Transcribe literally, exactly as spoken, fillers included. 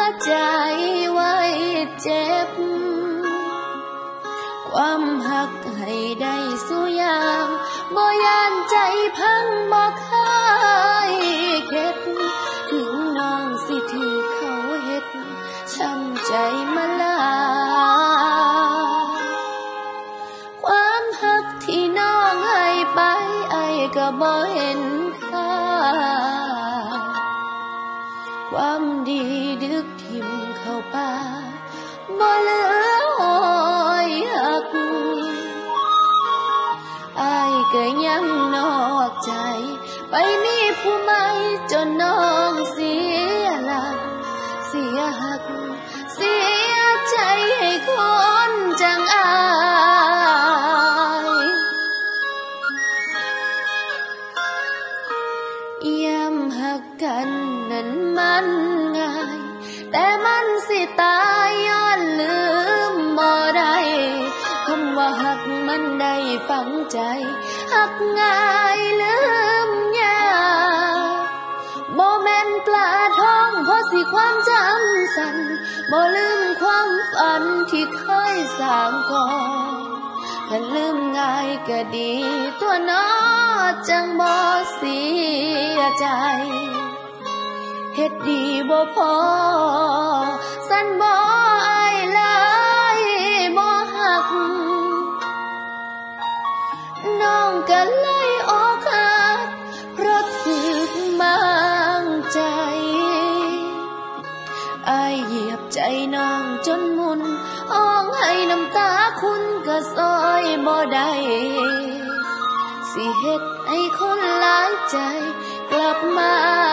ใจไว้เจ็บความหักให้ได้สู้อย่างบ่ยานใจพังบ่เคยเข็ดถึงน้องสิถือเขาเฮ็ดช้ำใจมาลาความหักที่น้องให้ไปไอ้ก็บ่เห็นค่าความดีดึกทิ่มเข้าป่าบ่เหลือหอยหักอ้ายก็ยังนอกใจไปมีผู้ใหม่จนน้องเสียหลักเสียหักเสียใจให้คนจังอายยามหักกันนั้นมันง่ายแต่มันสิตายย้อนลืมบ่ได้คำว่าหักมันได้ฝังใจหักง่ายลืมยากบ่แม่นปลาท้องเพราะสิความจำสั้นบ่ลืมความฝันที่เคยสร้างก่อนถ้าลืมง่ายก็ดีตัวน้อจังบ่เสียใจเฮ็ดดีบ่พอสั่นบ่อายเลยบ่หักน้องก็เลยอกหักเพราะถึกบางใจอายเหยียบใจน้องจนมุนอ้องให้น้ำตาคุณก็ซอยบ่ได้สิเฮ็ดให้คนหลายใจกลับมา